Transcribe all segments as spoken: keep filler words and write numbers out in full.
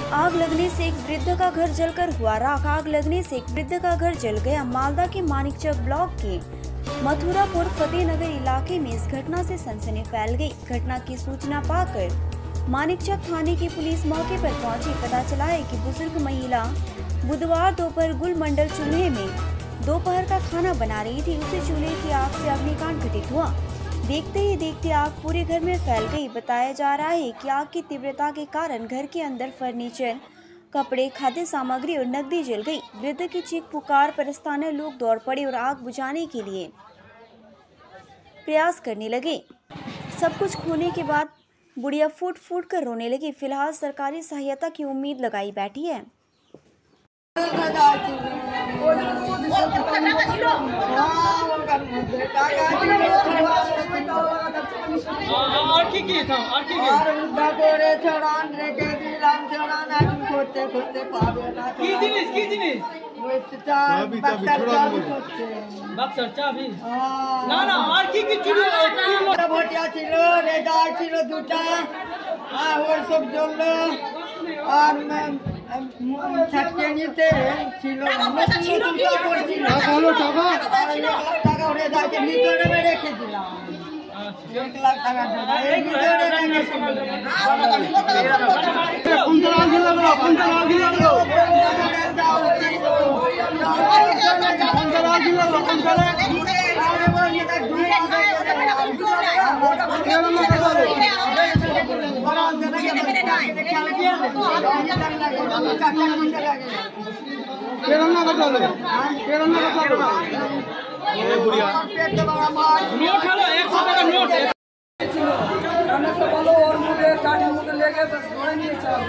आग लगने से एक वृद्ध का घर जलकर हुआ राख। आग लगने से एक वृद्ध का घर जल गया। मालदा के मानिकचक ब्लॉक के मथुरापुर फतेहनगर इलाके में इस घटना से सनसनी फैल गई। घटना की सूचना पाकर मानिकचक थाने की पुलिस मौके पर पहुंची। पता चला है कि बुजुर्ग महिला बुधवार दोपहर गुल मंडल चूल्हे में दोपहर का खाना बना रही थी। उसी चूल्हे की आग से अग्निकांड घटित हुआ। देखते ही देखते आग पूरे घर में फैल गई। बताया जा रहा है कि आग की तीव्रता के कारण घर के अंदर फर्नीचर, कपड़े, खाद्य सामग्री और नकदी जल गई। वृद्ध की चीख पुकार पर स्थानीय लोग दौड़ पड़े और आग बुझाने के लिए प्रयास करने लगे। सब कुछ खोने के बाद बुढ़िया फूट फूट कर रोने लगी। फिलहाल सरकारी सहायता की उम्मीद लगाई बैठी है। আর কি কি था আর কি কি আর উদ্দা করে ছড়ান রেখে দিলাম ছড়ান এখন করতে করতে পাবে না কি জিনিস কি জিনিস ওই চাবি বাক্সার চাবি করতে বাক্সার চাবি না না আর কি কি ছিল একটা ভটিয়া ছিল রেজা ছিল দুটা আর ওর সব জ্বললো আর ছাটকে নিতে ছিল ছিল কি করছিল ভালো টাকা টাকা রেজাকে ভিতরে রেখে দিলাম एक लाख টাকা एक ভিতরে রেখে কোনটা আগে লাগলো কোনটা আগে লাগলো কোনটা আগে লাগলো কোনটা আরে বল এটা দুই আগে কেন না করো বড় আগে না খেলে দিয়ে কেন না করো কেন না করো ए बुढ़िया नोट हलो एक सौ का नोट खाने से बोलो और मुझे गाड़ी मुझे ले गए बस थोड़े नहीं चल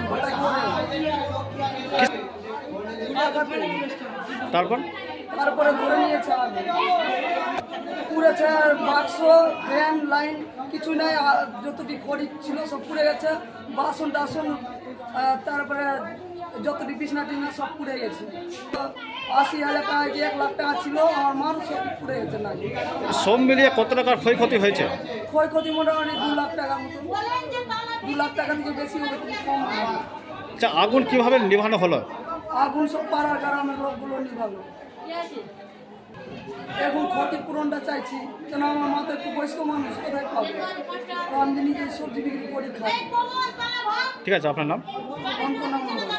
তারপর তারপরে ধরে নিয়েছে পুরো চার বাক্স ফ্যান লাইন কিছু নাই যতটি খড়ি ছিল সব পুড়ে গেছে বাসন টাসন তারপরে যতটি বিছনা টিছনা সব পুড়ে গেছে আশি হাজার টাকা কি এক লাখ টাকা ছিল আমার মার সব পুড়ে গেছে না সব মিলিয়ে কত টাকার ক্ষয়ক্ষতি হয়েছে ক্ষয়ক্ষতি মোটামুটি দু লাখ টাকার মতো দু লাখ টাকা থেকে বেশি হবে কম আচ্ছা আগুন কিভাবে নিভানো হলো আগুন সব পাড়ার গ্রামের লোকগুলো নিভালো এখন ক্ষতিপূরণটা চাইছি কেন আমার মাথায় একটু বয়স্ক মানুষ কোথায় পাবে আমি নিজে সবজি বিক্রি করি খাই ঠিক আছে আপনার নাম অঙ্কনা মন্ডল